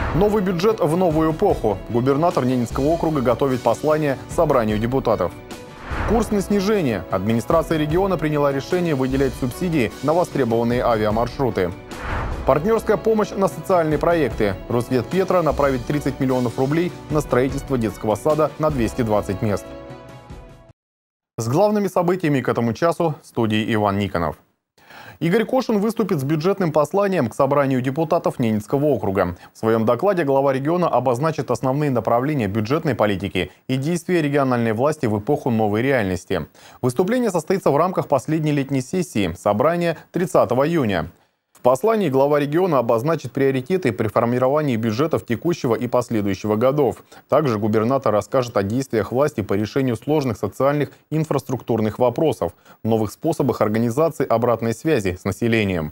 Новый бюджет в новую эпоху. Губернатор Ненецкого округа готовит послание собранию депутатов. Курс на снижение. Администрация региона приняла решение выделять субсидии на востребованные авиамаршруты. Партнерская помощь на социальные проекты. Росветпетро направит 30 миллионов рублей на строительство детского сада на 220 мест. С главными событиями к этому часу в студии Иван Никонов. Игорь Кошин выступит с бюджетным посланием к собранию депутатов Ненецкого округа. В своем докладе глава региона обозначит основные направления бюджетной политики и действия региональной власти в эпоху новой реальности. Выступление состоится в рамках последней летней сессии собрания 30 июня. В послании глава региона обозначит приоритеты при формировании бюджетов текущего и последующего годов. Также губернатор расскажет о действиях власти по решению сложных социальных и инфраструктурных вопросов, новых способах организации обратной связи с населением.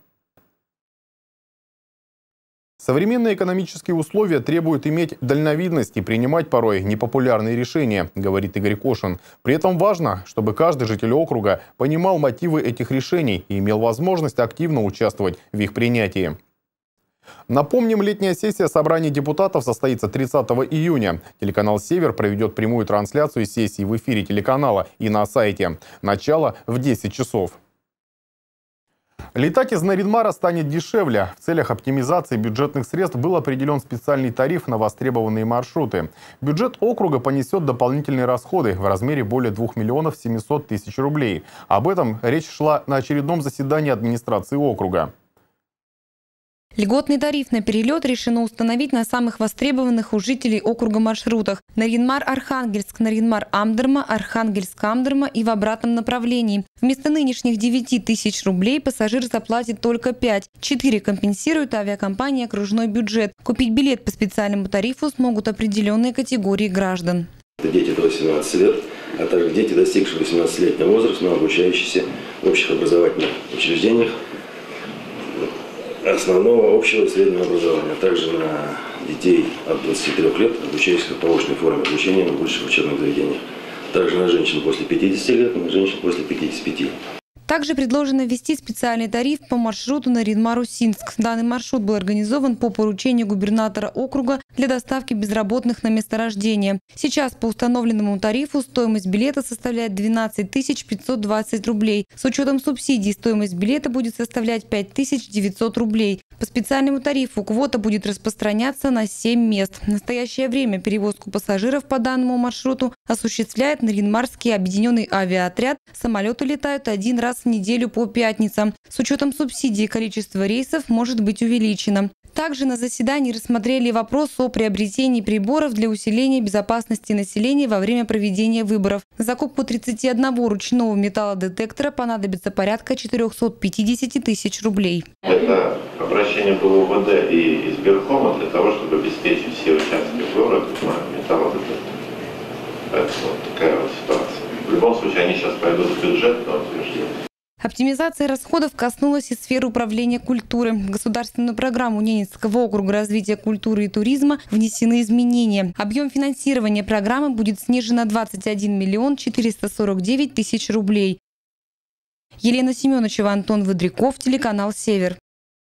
Современные экономические условия требуют иметь дальновидность и принимать порой непопулярные решения, говорит Игорь Кошин. При этом важно, чтобы каждый житель округа понимал мотивы этих решений и имел возможность активно участвовать в их принятии. Напомним, летняя сессия собрания депутатов состоится 30 июня. Телеканал «Север» проведет прямую трансляцию сессии в эфире телеканала и на сайте. Начало в 10 часов. Летать из Нарьян-Мара станет дешевле. В целях оптимизации бюджетных средств был определен специальный тариф на востребованные маршруты. Бюджет округа понесет дополнительные расходы в размере более 2 миллионов 700 тысяч рублей. Об этом речь шла на очередном заседании администрации округа. Льготный тариф на перелет решено установить на самых востребованных у жителей округа маршрутах: Нарьян-Мар-Архангельск, Нарьян-Мар-Амдерма, Архангельск-Амдерма и в обратном направлении. Вместо нынешних 9 тысяч рублей пассажир заплатит только 5. 4 компенсирует авиакомпания «Окружной бюджет». Купить билет по специальному тарифу смогут определенные категории граждан. Это дети до 18 лет, а также дети, достигшие 18-летнего возраста, но обучающиеся в общих образовательных учреждениях основного общего и среднего образования, а также на детей от 23 лет, обучающихся по очной форме обучения в высших учебных заведениях. Также на женщин после 50 лет, на женщин после 55. Также предложено ввести специальный тариф по маршруту Нарьян-Мар-Усинск. Данный маршрут был организован по поручению губернатора округа для доставки безработных на месторождение. Сейчас по установленному тарифу стоимость билета составляет 12 520 рублей. С учетом субсидий стоимость билета будет составлять 5 900 рублей. По специальному тарифу квота будет распространяться на 7 мест. В настоящее время перевозку пассажиров по данному маршруту осуществляет Нарьян-Марский объединенный авиаотряд. Самолеты летают один раз в неделю по пятницам. С учетом субсидий количество рейсов может быть увеличено. Также на заседании рассмотрели вопрос о приобретении приборов для усиления безопасности населения во время проведения выборов. На закупку 31 ручного металлодетектора понадобится порядка 450 тысяч рублей. Это обращение было в УВД и избиркома для того, чтобы обеспечить все участки города металлодетектором. Поэтому вот такая вот ситуация. В любом случае, они сейчас пойдут в бюджет на утверждение. Оптимизация расходов коснулась и сферы управления культуры. В государственную программу Ненецкого округа развития культуры и туризма внесены изменения. Объем финансирования программы будет снижен на 21 миллион 449 тысяч рублей. Елена Семеновичева, Антон Водряков, телеканал «Север».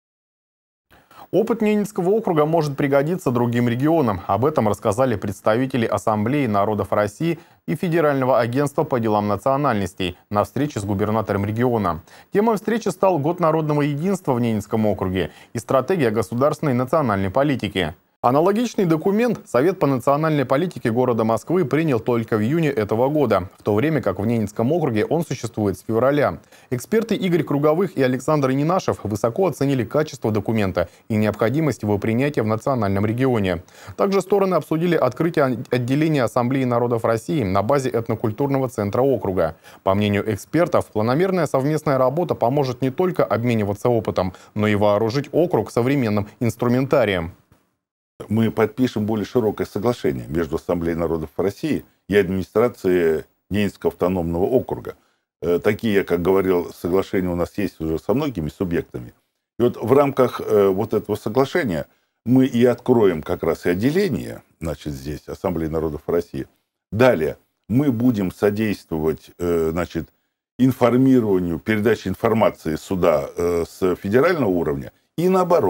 Опыт Ненецкого округа может пригодиться другим регионам. Об этом рассказали представители Ассамблеи народов России и Федерального агентства по делам национальностей на встрече с губернатором региона. Темой встречи стал Год народного единства в Ненецком округе и стратегия государственной национальной политики. Аналогичный документ Совет по национальной политике города Москвы принял только в июне этого года, в то время как в Ненецком округе он существует с февраля. Эксперты Игорь Круговых и Александр Ненашев высоко оценили качество документа и необходимость его принятия в национальном регионе. Также стороны обсудили открытие отделения Ассамблеи народов России на базе этнокультурного центра округа. По мнению экспертов, планомерная совместная работа поможет не только обмениваться опытом, но и вооружить округ современным инструментарием. Мы подпишем более широкое соглашение между Ассамблеей народов России и администрацией Ненецкого автономного округа. Такие, как говорил, соглашения у нас есть уже со многими субъектами. И вот в рамках вот этого соглашения мы и откроем как раз и отделение, значит, здесь, Ассамблеи народов России. Далее мы будем содействовать, значит, информированию, передаче информации сюда с федерального уровня и наоборот.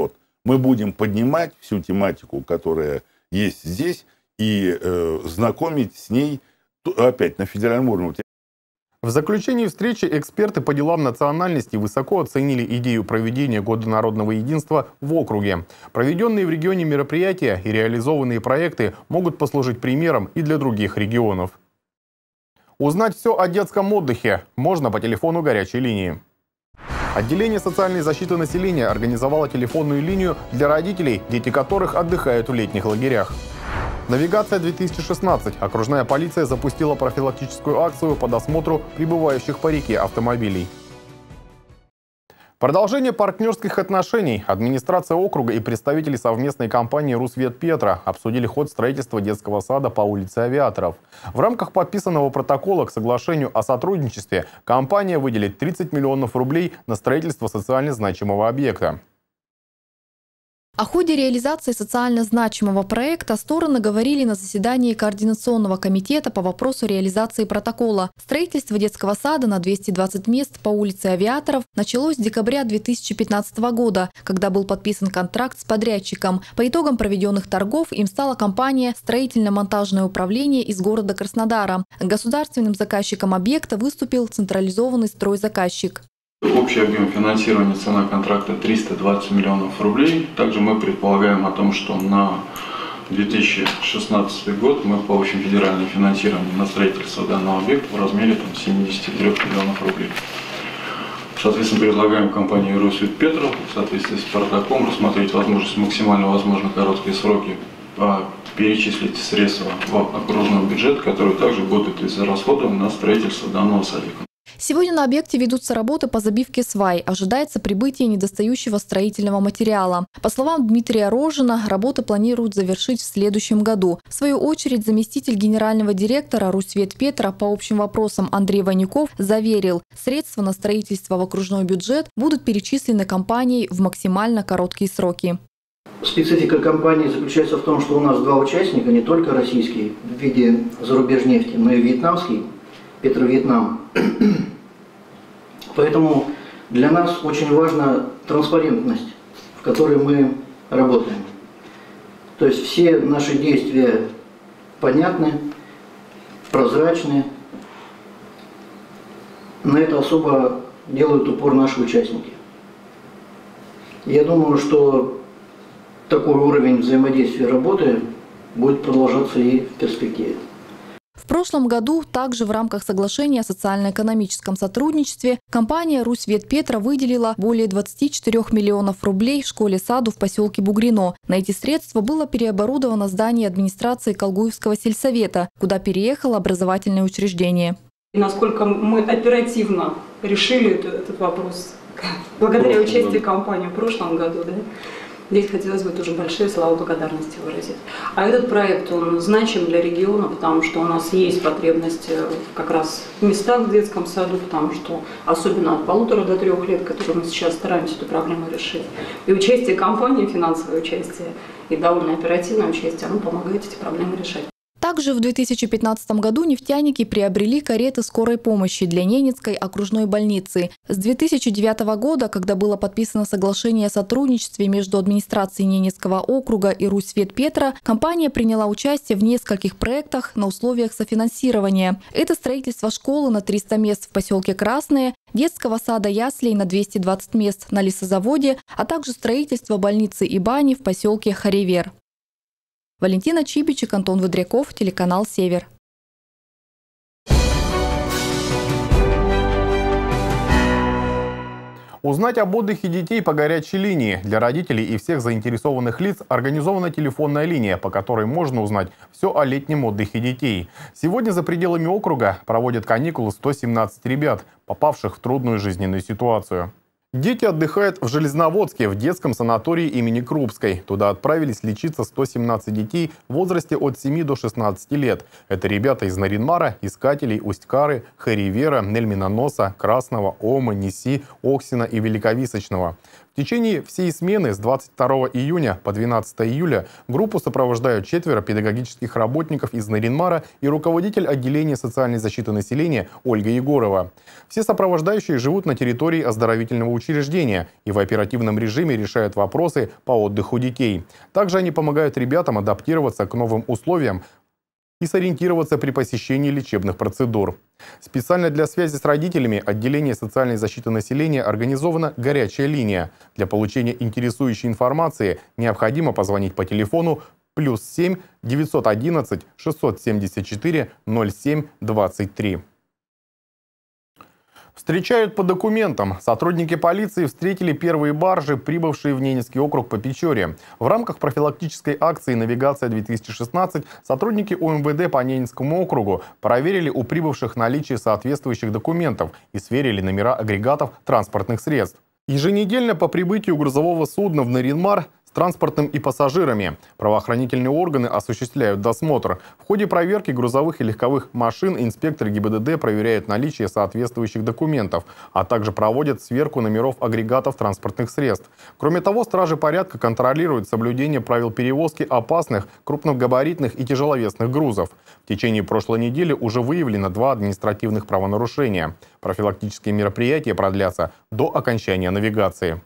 Мы будем поднимать всю тематику, которая есть здесь, и знакомить с ней опять на федеральном уровне. В заключении встречи эксперты по делам национальности высоко оценили идею проведения Года народного единства в округе. Проведенные в регионе мероприятия и реализованные проекты могут послужить примером и для других регионов. Узнать все о детском отдыхе можно по телефону горячей линии. Отделение социальной защиты населения организовало телефонную линию для родителей, дети которых отдыхают в летних лагерях. «Навигация-2016». Окружная полиция запустила профилактическую акцию по досмотру прибывающих по реке автомобилей. Продолжение партнерских отношений. Администрация округа и представители совместной компании «Русветпетро» обсудили ход строительства детского сада по улице Авиаторов. В рамках подписанного протокола к соглашению о сотрудничестве компания выделит 30 миллионов рублей на строительство социально значимого объекта. О ходе реализации социально значимого проекта стороны говорили на заседании Координационного комитета по вопросу реализации протокола. Строительство детского сада на 220 мест по улице Авиаторов началось с декабря 2015 года, когда был подписан контракт с подрядчиком. По итогам проведенных торгов им стала компания «Строительно-монтажное управление» из города Краснодара. Государственным заказчиком объекта выступил централизованный стройзаказчик. Общий объем финансирования, цена контракта 320 миллионов рублей. Также мы предполагаем о том, что на 2016 год мы получим федеральное финансирование на строительство данного объекта в размере 73 миллионов рублей. Соответственно, предлагаем компании «Русветпетро» в соответствии с протоколом рассмотреть возможность максимально возможно короткие сроки перечислить средства в окружной бюджет, которые также будут израсходованы на строительство данного садика. Сегодня на объекте ведутся работы по забивке свай. Ожидается прибытие недостающего строительного материала. По словам Дмитрия Рожина, работы планируют завершить в следующем году. В свою очередь, заместитель генерального директора «Русветпетро» по общим вопросам Андрей Ванюков заверил, средства на строительство в окружной бюджет будут перечислены компанией в максимально короткие сроки. Специфика компании заключается в том, что у нас два участника, не только российский в виде зарубежнефти, но и вьетнамский, Петровьетнам. Поэтому для нас очень важна транспарентность, в которой мы работаем. То есть все наши действия понятны, прозрачны. На это особо делают упор наши участники. Я думаю, что такой уровень взаимодействия работы будет продолжаться и в перспективе. В прошлом году также в рамках соглашения о социально-экономическом сотрудничестве компания «Русветпетро» выделила более 24 миллионов рублей школе-саду в поселке Бугрино. На эти средства было переоборудовано здание администрации Колгуевского сельсовета, куда переехало образовательное учреждение. И насколько мы оперативно решили этот вопрос благодаря участию компании в прошлом году, да? Здесь хотелось бы тоже большие слова благодарности выразить. А этот проект, он значим для региона, потому что у нас есть потребность как раз в местах в детском саду, потому что особенно от 1,5 до 3 лет, которые мы сейчас стараемся эту проблему решить. И участие компании, финансовое участие и довольно оперативное участие, оно помогает эти проблемы решать. Также в 2015 году нефтяники приобрели кареты скорой помощи для Ненецкой окружной больницы. С 2009 года, когда было подписано соглашение о сотрудничестве между администрацией Ненецкого округа и Русветпетро, компания приняла участие в нескольких проектах на условиях софинансирования. Это строительство школы на 300 мест в поселке Красное, детского сада яслей на 220 мест на лесозаводе, а также строительство больницы и бани в поселке Харевер. Валентина Чибичек, Антон Выдряков, телеканал «Север». Узнать об отдыхе детей по горячей линии. Для родителей и всех заинтересованных лиц организована телефонная линия, по которой можно узнать все о летнем отдыхе детей. Сегодня за пределами округа проводят каникулы 117 ребят, попавших в трудную жизненную ситуацию. Дети отдыхают в Железноводске, в детском санатории имени Крупской. Туда отправились лечиться 117 детей в возрасте от 7 до 16 лет. Это ребята из Наринмара, Искателей, Усть-Кары, Харевера, Нельминоноса, Красного, Омы, Неси, Оксина и Великовисочного. В течение всей смены с 22 июня по 12 июля группу сопровождают 4 педагогических работников из Нарьян-Мара и руководитель отделения социальной защиты населения Ольга Егорова. Все сопровождающие живут на территории оздоровительного учреждения и в оперативном режиме решают вопросы по отдыху детей. Также они помогают ребятам адаптироваться к новым условиям и сориентироваться при посещении лечебных процедур. Специально для связи с родителями отделение социальной защиты населения организована горячая линия. Для получения интересующей информации необходимо позвонить по телефону +7 911 674 07 23. Встречают по документам. Сотрудники полиции встретили первые баржи, прибывшие в Ненецкий округ по Печоре. В рамках профилактической акции «Навигация-2016» сотрудники УМВД по Ненецкому округу проверили у прибывших наличие соответствующих документов и сверили номера агрегатов транспортных средств. Еженедельно по прибытию грузового судна в Нарьян-Мар транспортным и пассажирами правоохранительные органы осуществляют досмотр. В ходе проверки грузовых и легковых машин инспекторы ГИБДД проверяют наличие соответствующих документов, а также проводят сверку номеров агрегатов транспортных средств. Кроме того, стражи порядка контролируют соблюдение правил перевозки опасных, крупногабаритных и тяжеловесных грузов. В течение прошлой недели уже выявлено 2 административных правонарушения. Профилактические мероприятия продлятся до окончания навигации.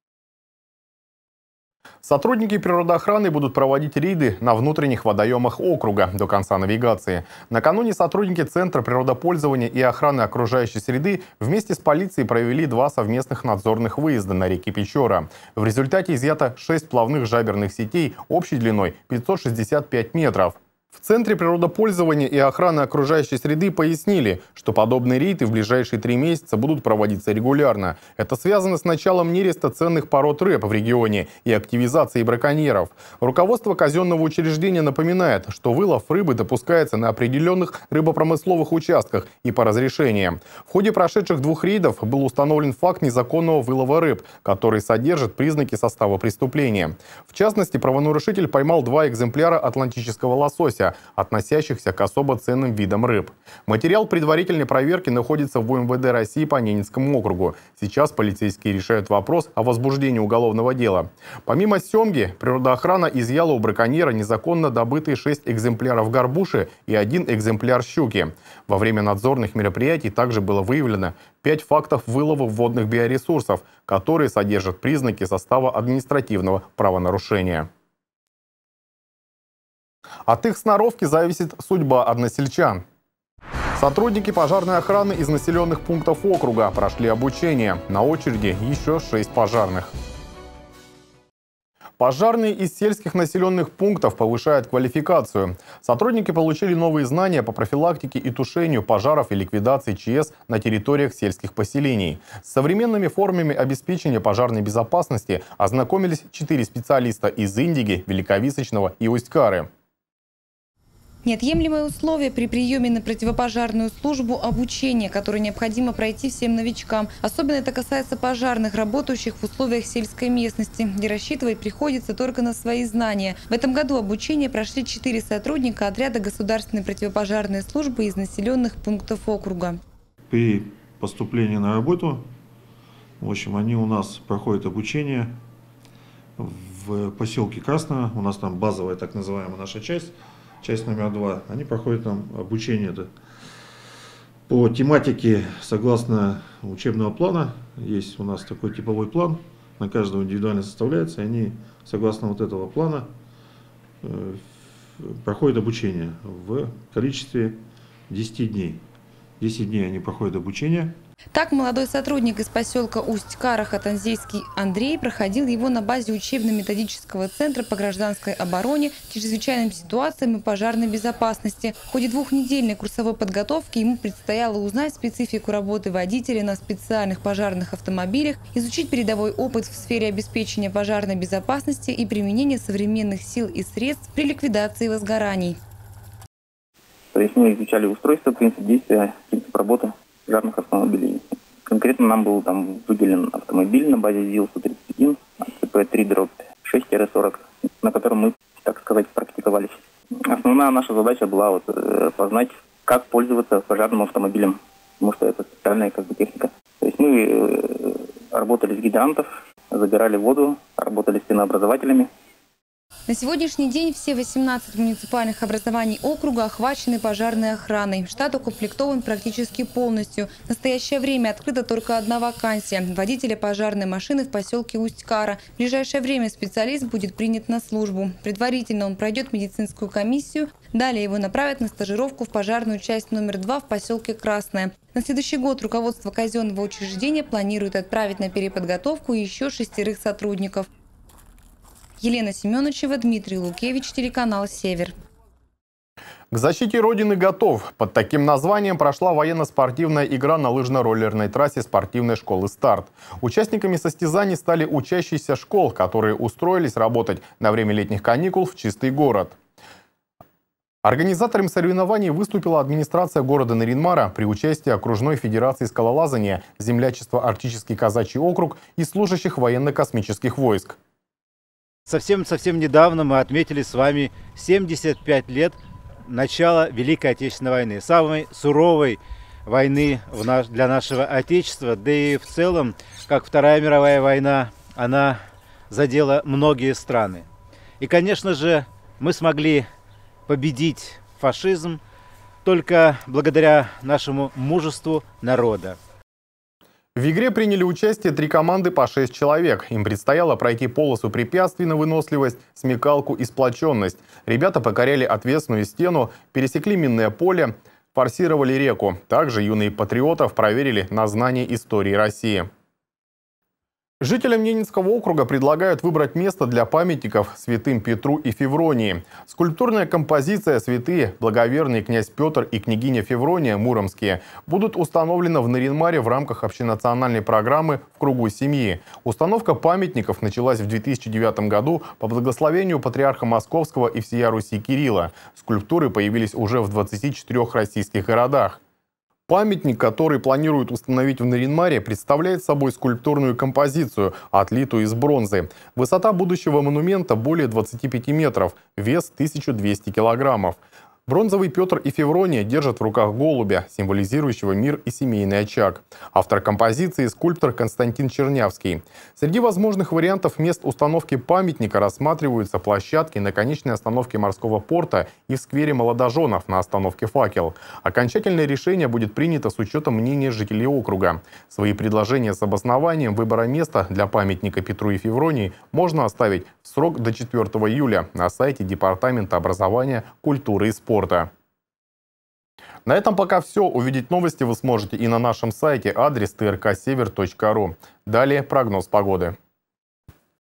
Сотрудники природоохраны будут проводить рейды на внутренних водоемах округа до конца навигации. Накануне сотрудники Центра природопользования и охраны окружающей среды вместе с полицией провели 2 совместных надзорных выезда на реке Печора. В результате изъято 6 плавных жаберных сетей общей длиной 565 метров. В Центре природопользования и охраны окружающей среды пояснили, что подобные рейды в ближайшие 3 месяца будут проводиться регулярно. Это связано с началом нереста ценных пород рыб в регионе и активизацией браконьеров. Руководство казенного учреждения напоминает, что вылов рыбы допускается на определенных рыбопромысловых участках и по разрешениям. В ходе прошедших 2 рейдов был установлен факт незаконного вылова рыб, который содержит признаки состава преступления. В частности, правонарушитель поймал 2 экземпляра атлантического лосося, относящихся к особо ценным видам рыб. Материал предварительной проверки находится в УМВД России по Ненецкому округу. Сейчас полицейские решают вопрос о возбуждении уголовного дела. Помимо семги, природоохрана изъяла у браконьера незаконно добытые 6 экземпляров горбуши и 1 экземпляр щуки. Во время надзорных мероприятий также было выявлено 5 фактов вылова водных биоресурсов, которые содержат признаки состава административного правонарушения. От их сноровки зависит судьба односельчан. Сотрудники пожарной охраны из населенных пунктов округа прошли обучение. На очереди еще 6 пожарных. Пожарные из сельских населенных пунктов повышают квалификацию. Сотрудники получили новые знания по профилактике и тушению пожаров и ликвидации ЧС на территориях сельских поселений. С современными формами обеспечения пожарной безопасности ознакомились 4 специалиста из Индиги, Великовисочного и Усть-Кары. Неотъемлемое условие при приеме на противопожарную службу – обучение, которое необходимо пройти всем новичкам. Особенно это касается пожарных, работающих в условиях сельской местности, где рассчитывать приходится только на свои знания. В этом году обучение прошли 4 сотрудника отряда государственной противопожарной службы из населенных пунктов округа. При поступлении на работу, в общем, они у нас проходят обучение в поселке Красное. У нас там базовая так называемая наша часть номер 2, они проходят там обучение по тематике согласно учебного плана. Есть у нас такой типовой план, на каждого индивидуально составляется, и они согласно вот этого плана проходят обучение в количестве 10 дней. 10 дней они проходят обучение. Так, молодой сотрудник из поселка Усть-Кара Хатанзейский Андрей проходил его на базе учебно-методического центра по гражданской обороне, чрезвычайным ситуациям и пожарной безопасности. В ходе 2-недельной курсовой подготовки ему предстояло узнать специфику работы водителя на специальных пожарных автомобилях, изучить передовой опыт в сфере обеспечения пожарной безопасности и применения современных сил и средств при ликвидации возгораний. То есть мы изучали устройство, принцип действия, принцип работы пожарных автомобилей. Конкретно нам был там выделен автомобиль на базе ЗИЛ-131 ЦП-3/6-40, на котором мы, так сказать, практиковались. Основная наша задача была познать, как пользоваться пожарным автомобилем, потому что это специальная техника. То есть мы работали с гидрантов, забирали воду, работали стенообразователями. На сегодняшний день все 18 муниципальных образований округа охвачены пожарной охраной. Штат укомплектован практически полностью. В настоящее время открыта только одна вакансия – водителя пожарной машины в поселке Усть-Кара. В ближайшее время специалист будет принят на службу. Предварительно он пройдет медицинскую комиссию. Далее его направят на стажировку в пожарную часть номер 2 в поселке Красное. На следующий год руководство казенного учреждения планирует отправить на переподготовку еще 6 сотрудников. Елена Семеновичева, Дмитрий Лукевич, телеканал «Север». К защите Родины готов. Под таким названием прошла военно-спортивная игра на лыжно-роллерной трассе спортивной школы «Старт». Участниками состязаний стали учащиеся школ, которые устроились работать на время летних каникул в чистый город. Организатором соревнований выступила администрация города Нарьян-Мара при участии окружной федерации скалолазания, землячества Арктический казачий округ и служащих военно-космических войск. Совсем недавно мы отметили с вами 75 лет начала Великой Отечественной войны, самой суровой войны для нашего Отечества, да и в целом, как Вторая мировая война, она задела многие страны. И, конечно же, мы смогли победить фашизм только благодаря нашему мужеству народа. В игре приняли участие 3 команды по 6 человек. Им предстояло пройти полосу препятствий на выносливость, смекалку и сплоченность. Ребята покоряли отвесную стену, пересекли минное поле, форсировали реку. Также юные патриотов проверили на знание истории России. Жителям Ненецкого округа предлагают выбрать место для памятников святым Петру и Февронии. Скульптурная композиция «Святые, благоверный князь Петр и княгиня Феврония Муромские» будут установлены в Нарьян-Маре в рамках общенациональной программы «В кругу семьи». Установка памятников началась в 2009 году по благословению патриарха Московского и всея Руси Кирилла. Скульптуры появились уже в 24 российских городах. Памятник, который планируют установить в Нарьян-Маре, представляет собой скульптурную композицию, отлитую из бронзы. Высота будущего монумента более 25 метров, вес 1200 килограммов. Бронзовый Петр и Феврония держат в руках голубя, символизирующего мир и семейный очаг. Автор композиции – скульптор Константин Чернявский. Среди возможных вариантов мест установки памятника рассматриваются площадки на конечной остановке морского порта и в сквере молодоженов на остановке «Факел». Окончательное решение будет принято с учетом мнения жителей округа. Свои предложения с обоснованием выбора места для памятника Петру и Февронии можно оставить в срок до 4 июля на сайте Департамента образования, культуры и спорта. На этом пока все. Увидеть новости вы сможете и на нашем сайте, адрес trksever.ru. Далее прогноз погоды.